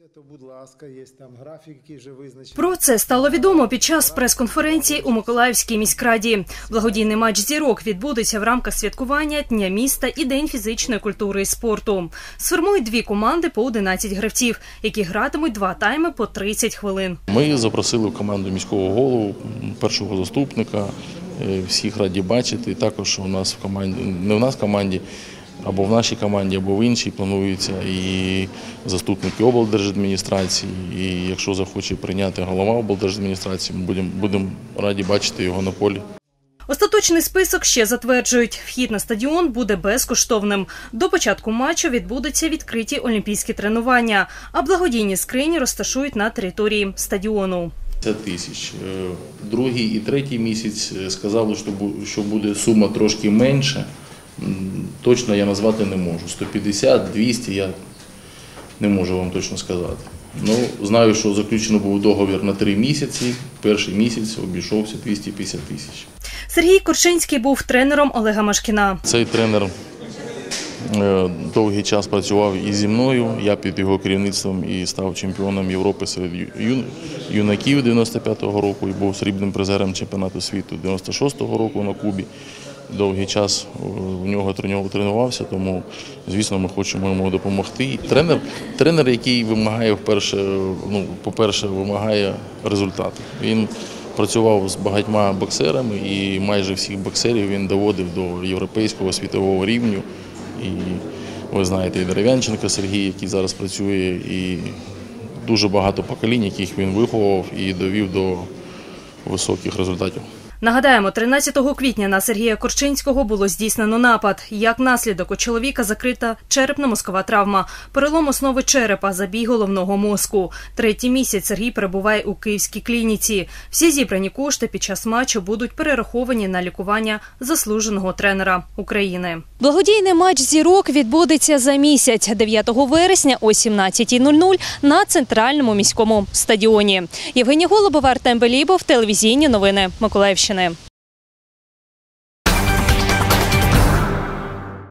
Про це стало відомо під час прес-конференції у Миколаївській міськраді. Благодійний матч «Зірок» відбудеться в рамках святкування Дня міста і День фізичної культури і спорту. Сформують дві команди по 11 гравців, які гратимуть два тайми по 30 хвилин. Ми запросили в команду міського голову, першого заступника, всіх раді бачити. Також у нас в команді, не в нас в команді, або в нашій команді, або в іншій плануються і заступники облдержадміністрації. І якщо захоче прийняти голова облдержадміністрації, ми будемо раді бачити його на полі. Остаточний список ще затверджують. Вхід на стадіон буде безкоштовним. До початку матчу відбудуться відкриті олімпійські тренування, а благодійні скрині розташують на території стадіону. 50 тисяч. Другий і третій місяць сказали, що буде сума трошки менша. Точно я назвати не можу. 150, 200 я не можу вам точно сказати. Знаю, що заключено був договір на 3 місяці. Перший місяць обійшовся 250 тисяч. Сергій Корчинський був тренером Олега Машкіна. Цей тренер довгий час працював і зі мною. Я під його керівництвом і став чемпіоном Європи серед юнаків 95-го року і був срібним призером чемпіонату світу 96-го року на Кубі. Довгий час у нього тренувався, тому, звісно, ми хочемо йому допомогти. Тренер, який вимагає, по-перше, вимагає результату. Він працював з багатьма боксерами і майже всіх боксерів він доводив до європейського, світового рівню. І ви знаєте, і Дерев'янченка Сергій, який зараз працює, і дуже багато поколінь, яких він виховував і довів до високих результатів. Нагадаємо, 13 квітня на Сергія Корчинського було здійснено напад. Як наслідок, у чоловіка закрита черепно-мозкова травма, перелом основи черепа, забій головного мозку. Третій місяць Сергій перебуває у Київській клініці. Всі зібрані кошти під час матчу будуть перераховані на лікування заслуженого тренера України. Благодійний матч «Зірок» відбудеться за місяць, 9 вересня о 17:00 на Центральному міському стадіоні. Євгенія Голубова, Артем Белібов, телевізійні новини Миколаївщини.